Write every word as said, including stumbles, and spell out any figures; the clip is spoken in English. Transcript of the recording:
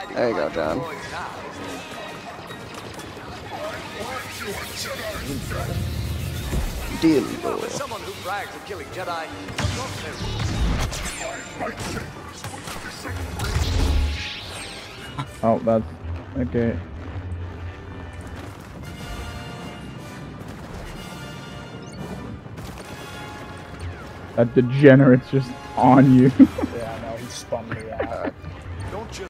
There you go, John. Dildo. Someone who brags of killing Jedi. Oh, that's okay. That degenerate's just on you. Yeah, I know, he spun me out.